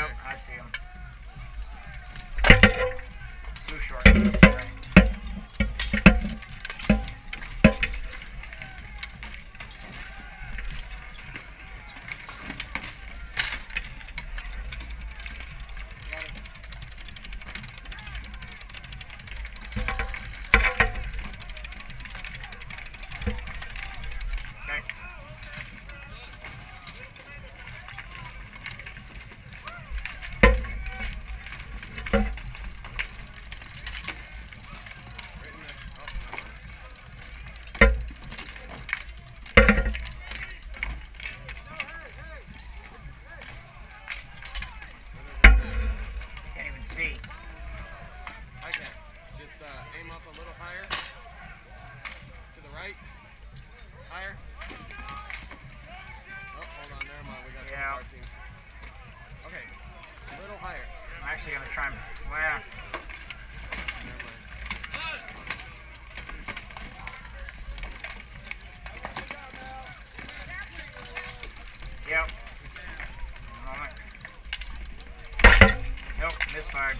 Yep, I see him. Too short. Right. See. I can. Just aim up a little higher. To the right. Higher. Oh, hold on. Never mind. We got yeah. marching. Okay. A little higher. I'm actually going to try and... Well... Never mind. Yep. Moment. Nope, misfired.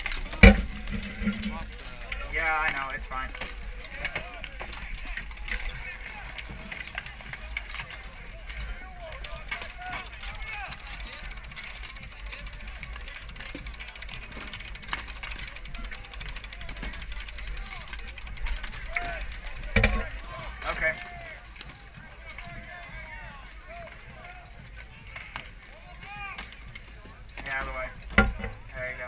Yeah, I know, it's fine. Okay. Get out of the way. There you go.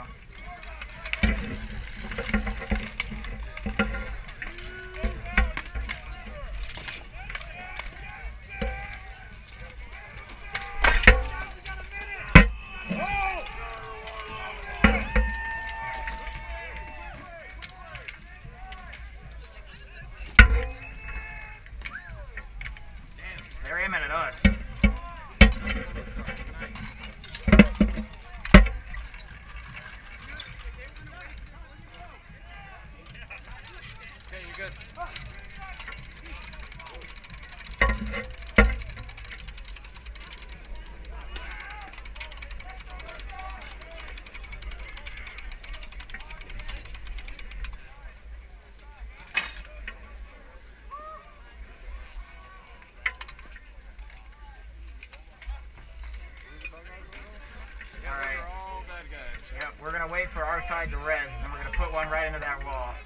They're aiming at us. Okay, you're good. Alright. All bad guys. Yep, we're going to wait for our side to res, and then we're going to put one right into that wall.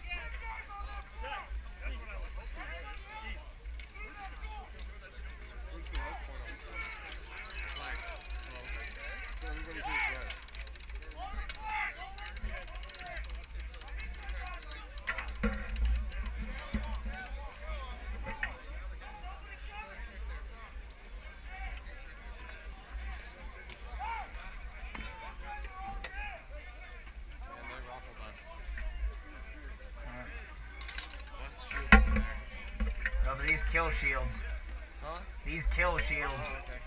Oh, but these kill shields. Huh? These kill shields. Oh, okay.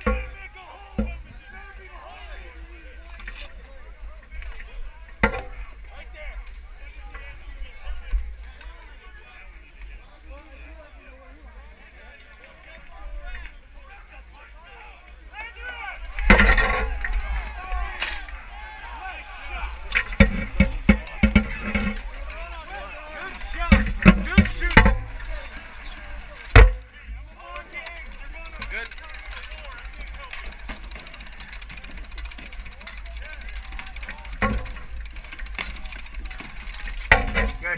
Good.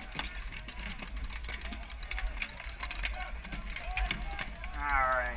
All right.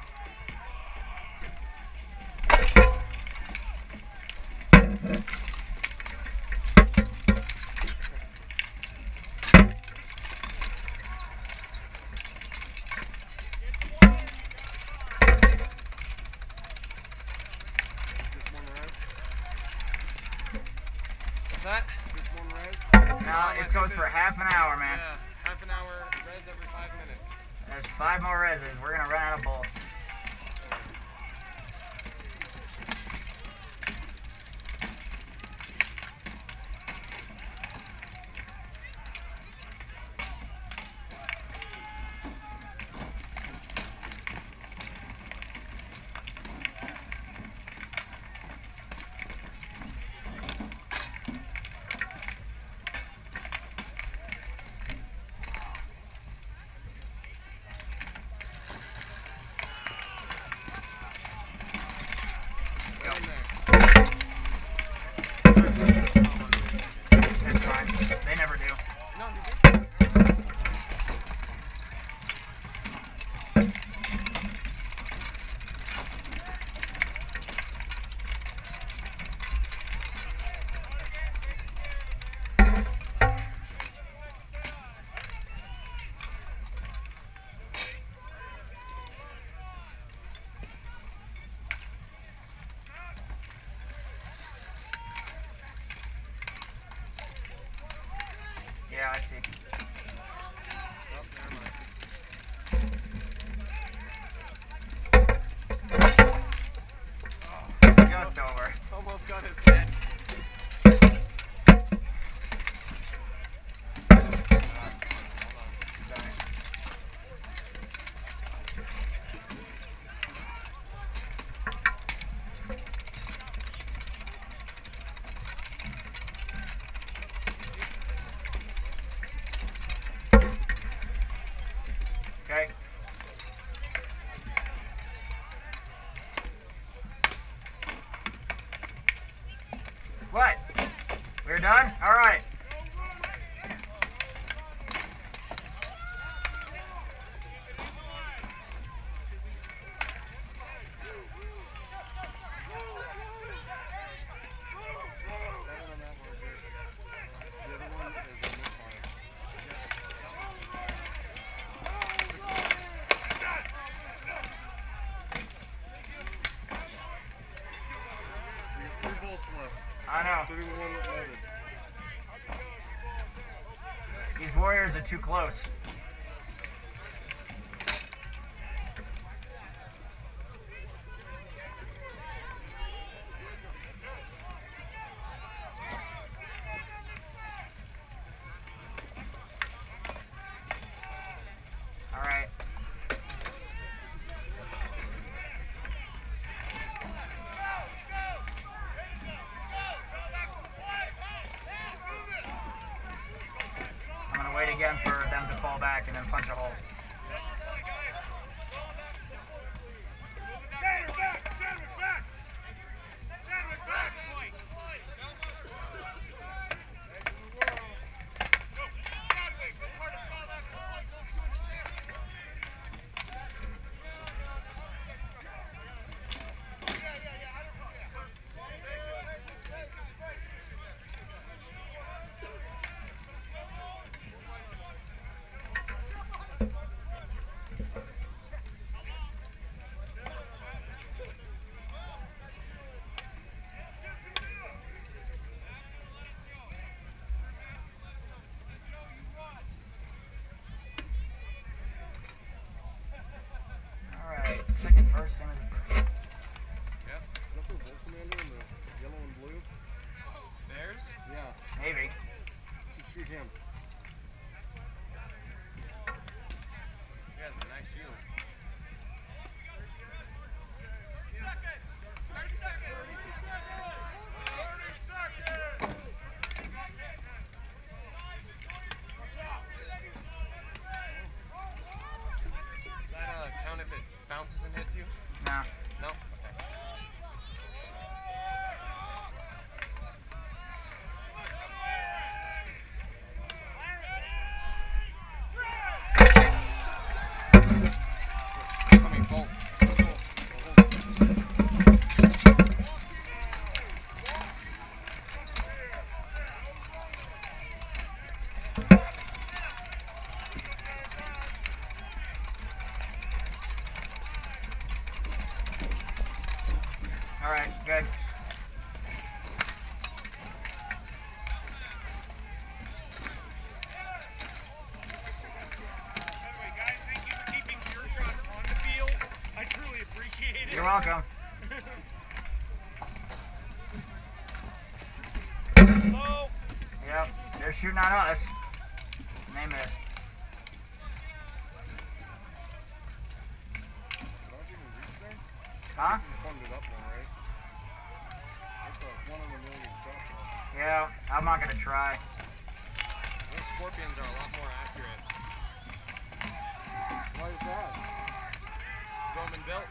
That? No, it goes for half an hour, man. Yeah, half an hour, res every 5 minutes. There's 5 more reses. We're gonna run out of bolts. see. Oh, never mind. Just over. Almost got his head. Okay. What? We're done? All right. I know. These warriors are too close. All right. I'm gonna wait again for them to fall back and then punch a hole. Second verse, same as the first. Yeah. Is that the Wolf Commander in the yellow and blue? Theirs? Yeah. Maybe. Should shoot him. He has a nice shield. 30 seconds! Count if it bounces and hits you? No. No? Okay. Coming bolts. All right, good. Anyway, guys, thank you for keeping your shot on the field. I truly appreciate it. You're welcome. Hello? Yep, they're shooting on us. And they missed. Huh? Funded up one, right? That's a 1 in a million shot. Yeah, I'm not gonna try. Those scorpions are a lot more accurate. Why is that? Roman built.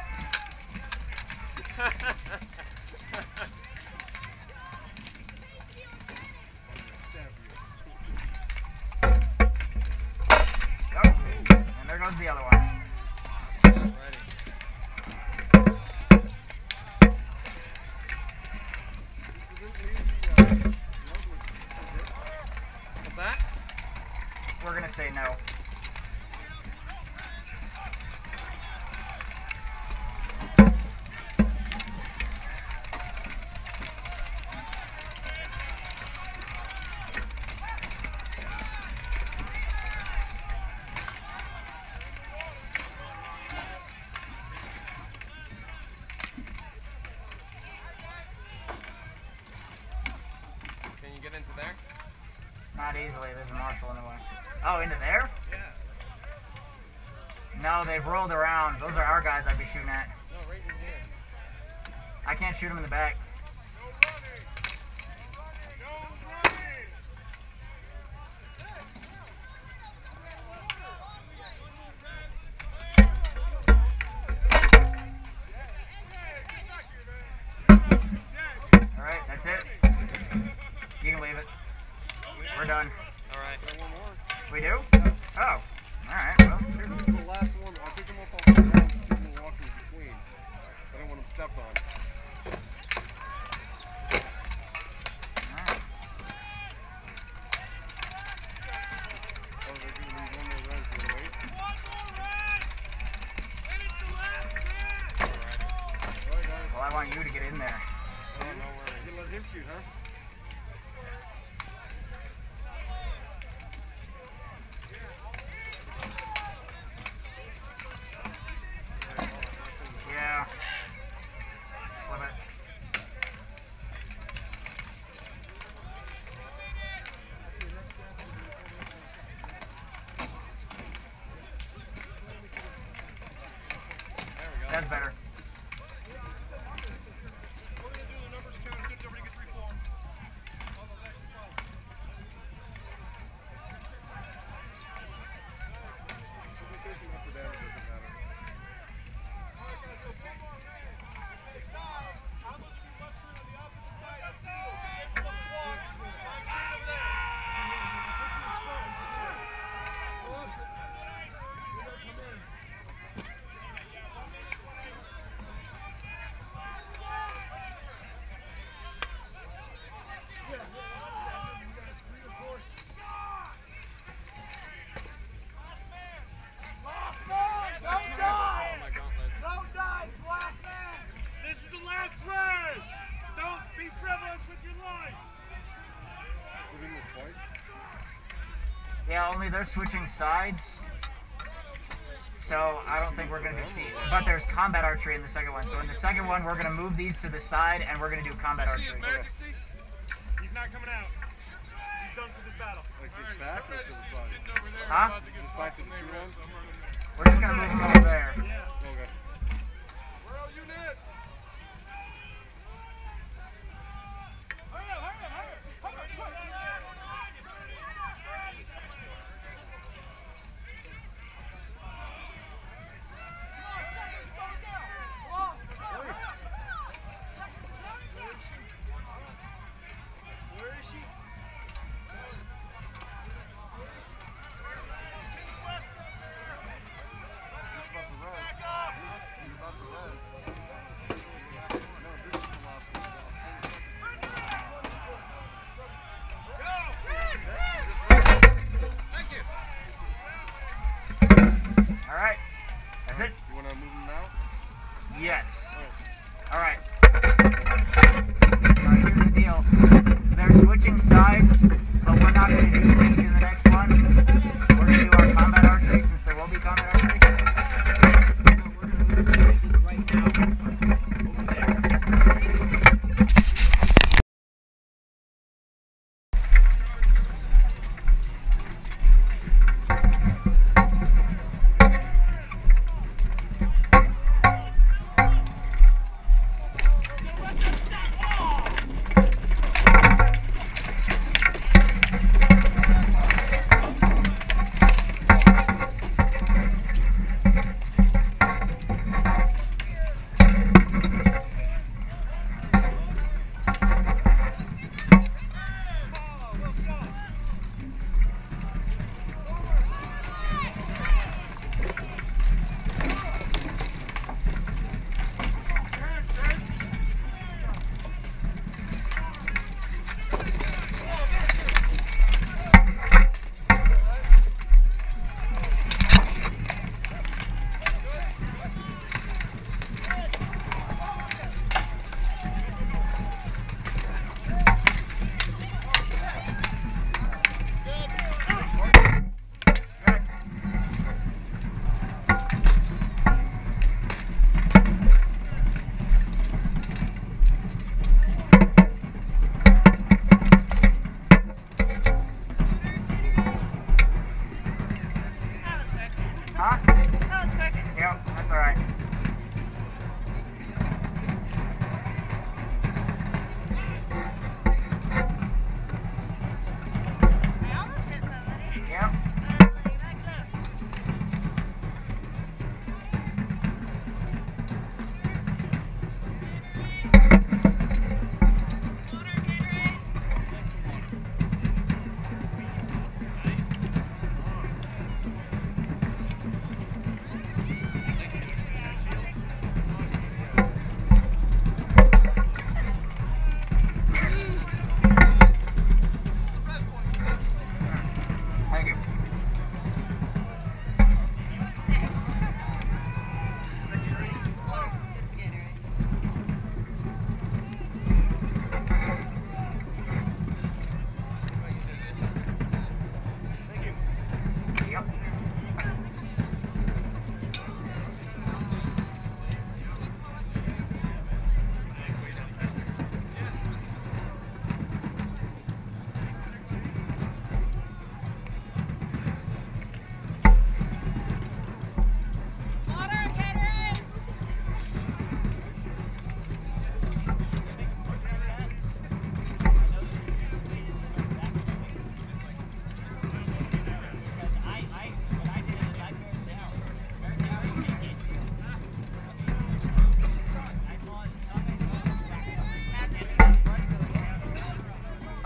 Oh, and there goes the other one. Ready. What's that? We're gonna say no. Not easily. There's a marshal in the way. Oh, into there? Yeah. No, they've rolled around. Those are our guys I'd be shooting at. No, right in here. I can't shoot them in the back. Alright, that's it. You can leave it. We're done. Alright. Got one more. We do? Oh. Alright, well. This is the last one. I'll pick them up off the ground and keep them walking between. I don't want them stepped on. Alright. Oh, they're going to leave one more res. Do you wait? Alright, guys. Well, I want you to get in there. Oh, no worries. You can let him shoot, huh? Yeah. Flip it. There we go. That's better. We're going to do the numbers count until everybody gets reformed. On the next spot. We'll take them up or down, it doesn't matter. This is the last res! Don't be frivolous with your life! We're doing this twice? Yeah, only they're switching sides. So I don't think we're going to do seat. But there's combat archery in the second one. So in the second one, we're going to move these to the side and we're going to do combat archery. He's not coming out. He's done for this battle. Like just back or to the side? Huh? Just back to the 2-1? We're just going to move them over there. Yeah. Okay. Royal unit! Where is she? Alright. That's it? You want to move them now? Yes. Alright. Alright, here's the deal. They're switching sides, but we're not going to do siege in the next one. We're going to do our combat archery since there will be combat archery. So we're going to move the stages right now over there.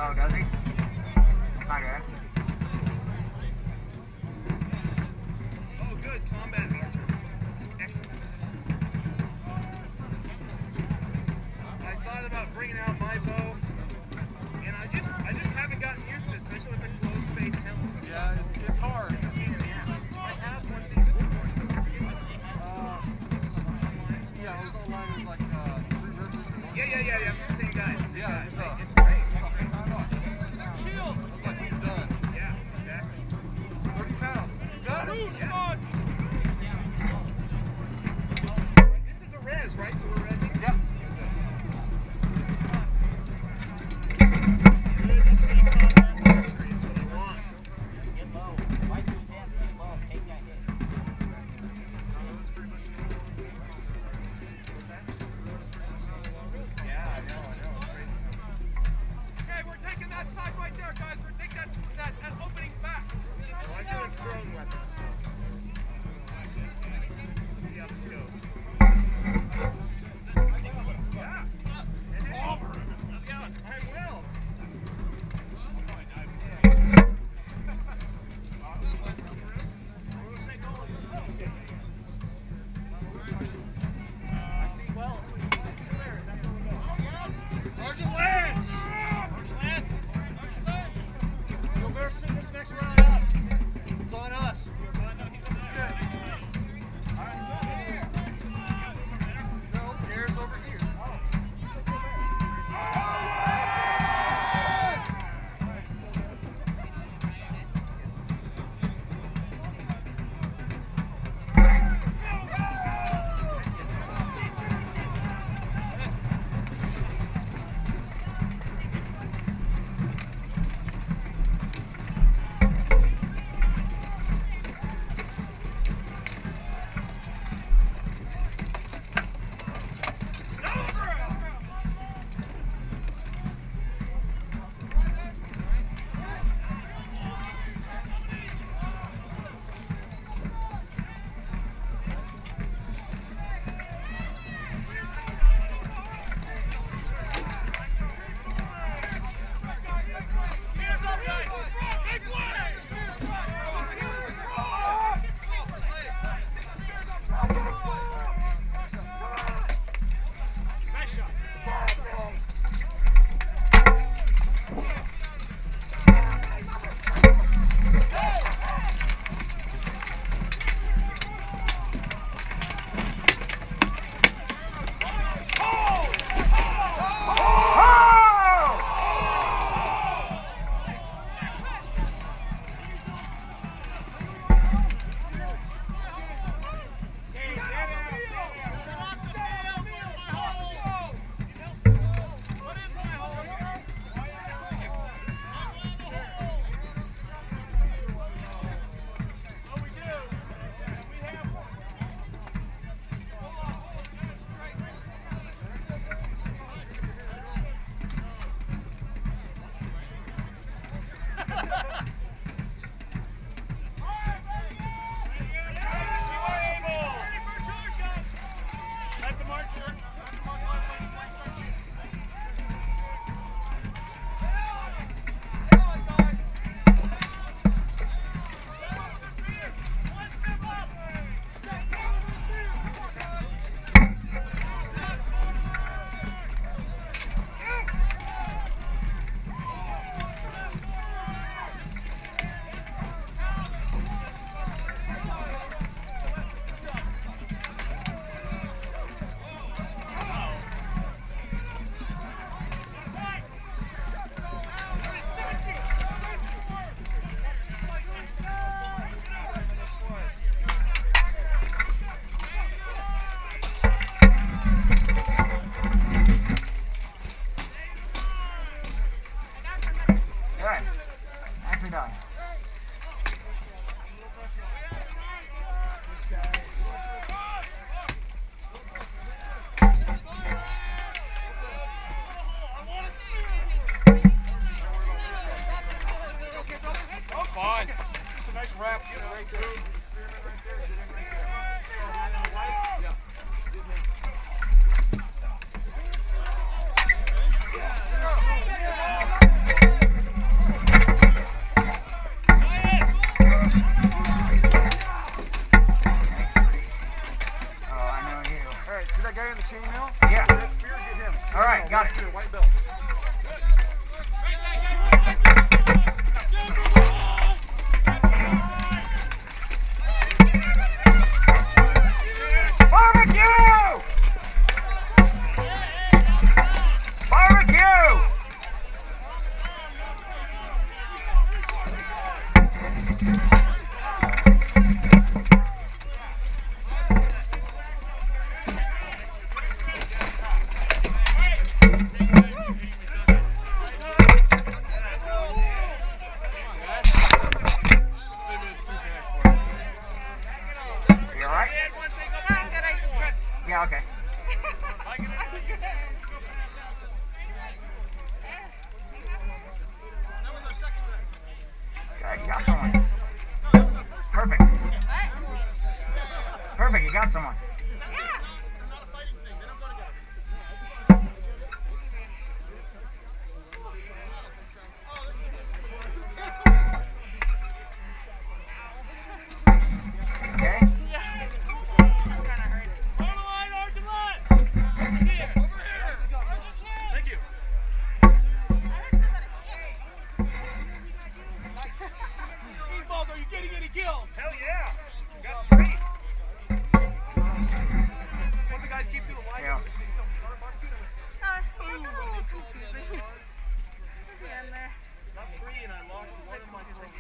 Oh, does he? It's not good. Oh, good. Combat archer. Excellent. I thought about bringing out my bow, and I just haven't gotten used to it, especially with the closed face helmet. Yeah, it's hard. I have one of these before. Yeah, it was online with like 3 rivers. Yeah. Same guys. Yeah, It's it's great. Shields! I was like, you're done. Yeah, exactly. 30 pounds. You got it? Come on. This is a res, right? So we're resing? Yep. Good to see combat archery is what I want. Get low. Wipe your hands, get low. Take that hit. Yeah, I know. It's crazy. Okay, we're taking that side right there, guys. We're taking that opening back. Well, I'm doing thrown weapons, so. Let's see how this goes. guy in the chainmail. Yeah. Spear, get him. All right, got it. White belt. Yeah, okay. Good, you got someone. Perfect. Perfect, you got someone. Hell yeah! You got 3. What the guys keep doing? Why? Yeah. Got 3 and I lost one of my throat.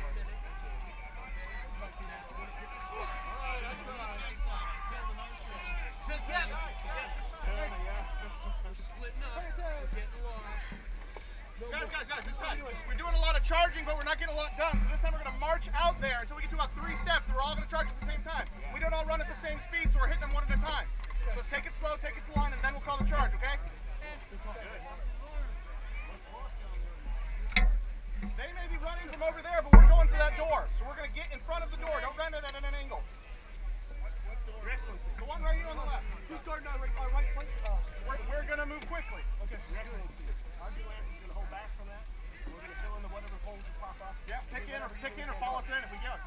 Guys, this time we're doing a lot of charging, but we're not getting a lot done. So this time we're going to march out there until we get to about 3 steps. We're all going to charge at the same time. We don't all run at the same speed, so we're hitting them one at a time. So let's take it slow, take it to line, and then we'll call the charge, okay? They may be running from over there, but we're going for that door. So we're going to get in front of the door. Don't run it at an angle. Your Excellency. The one right here on the left. Who's guarding our right flank? We're going to move quickly. Okay. Your Excellency. Our ambulance is going to hold back from that. We're going to fill in the whatever holes that pop up. Yeah, pick in or follow us in if we go.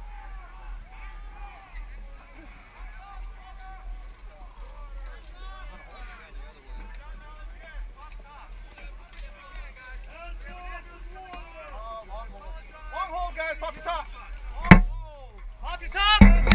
Long hold, guys. Pop your tops. Pop your tops!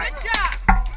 shot. Good shot.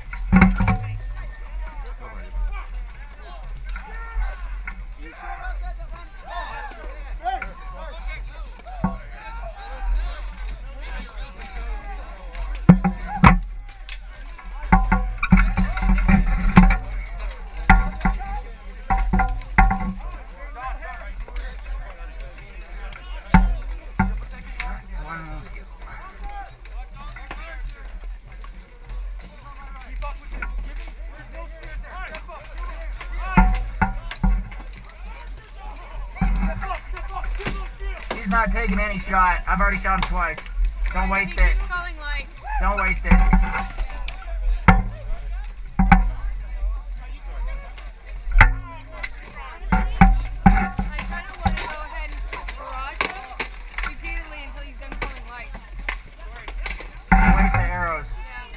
He's not taking any shot. I've already shot him twice. Don't waste He it. keeps calling like. Don't waste it. I kind of want to go ahead and barrage him repeatedly until he's done calling light. Don't waste the arrows.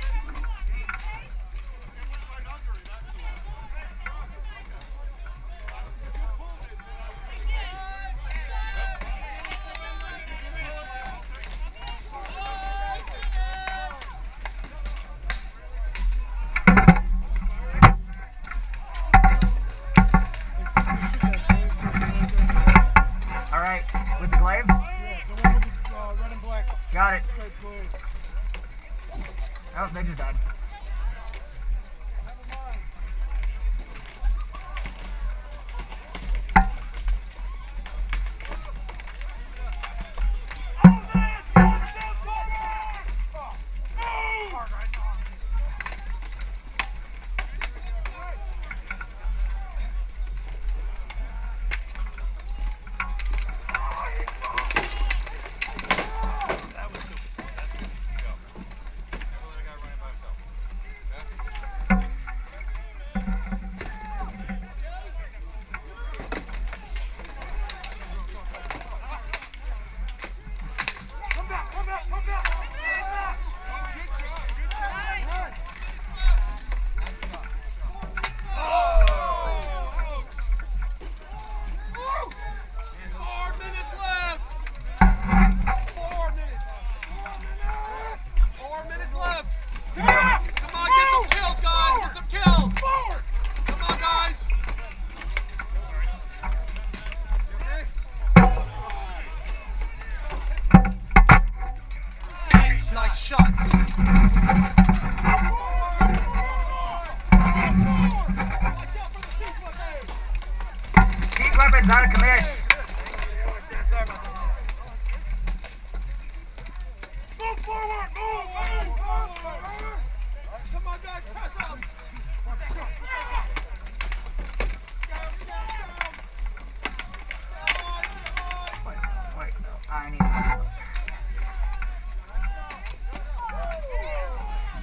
All right, with the glaive? Yeah, the one with the red and black. Got it. Straight blade. Oh, they just died. Cheap weapons out of commish. Move forward! Move! Come on, guys, press up! Wait, no, I need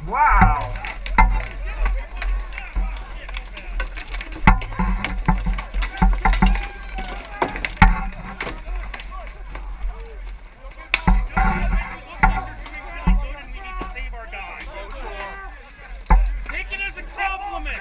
Wow. Take it as a compliment.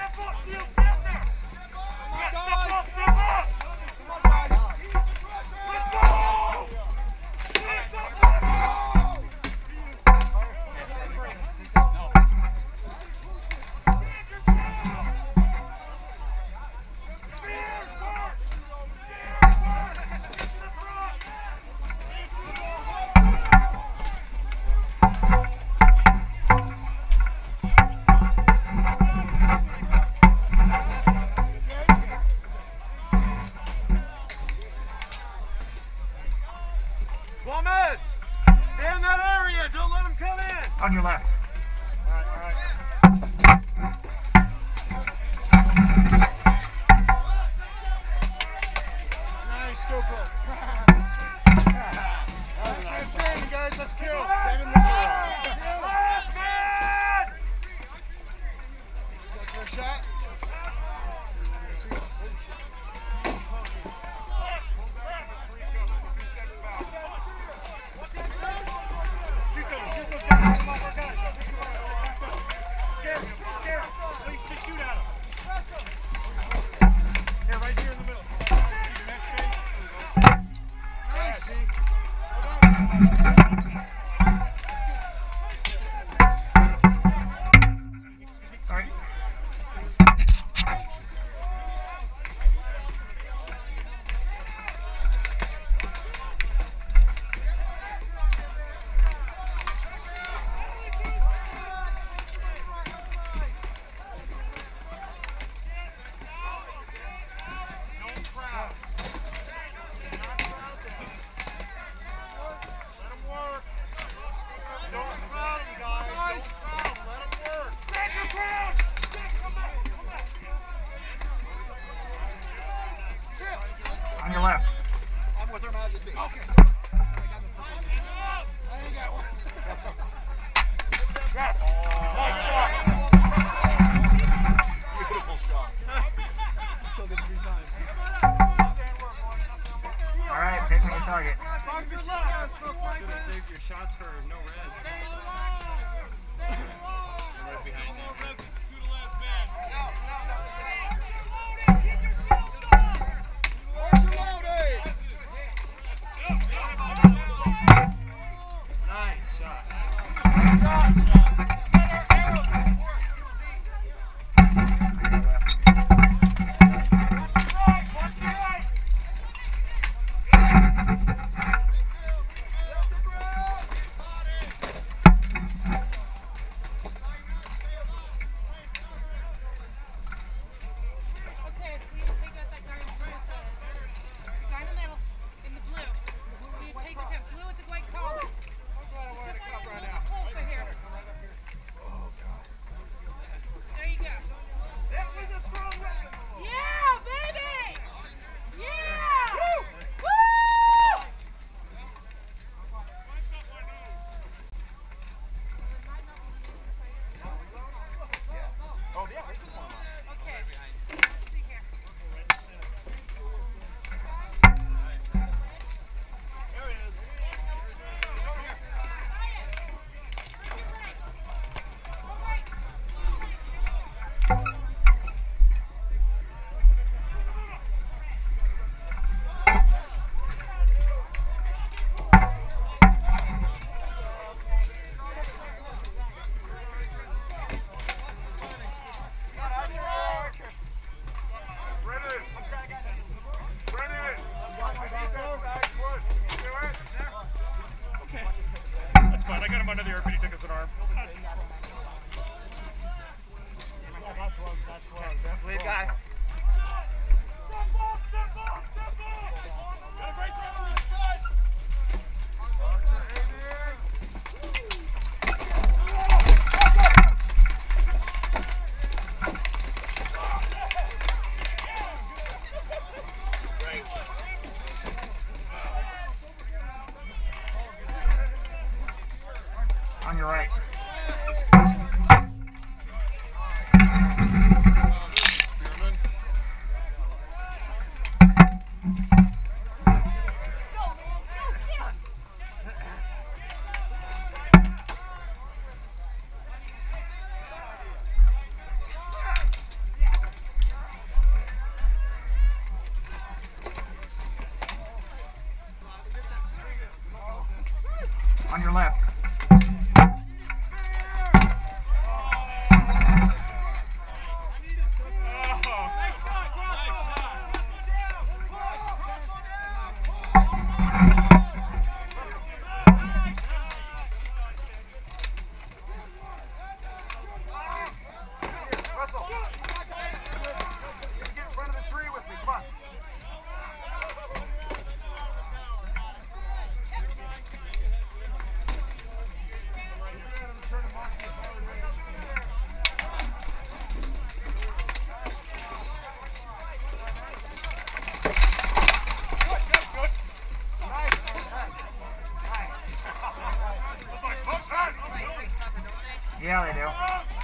Yeah, they do.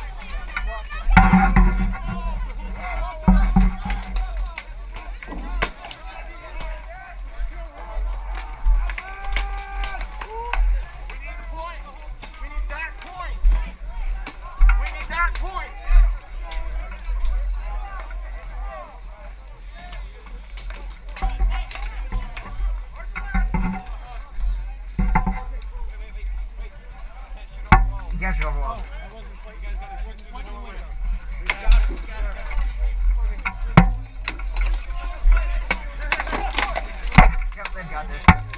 Yes, you're wrong. Yep, they've got this.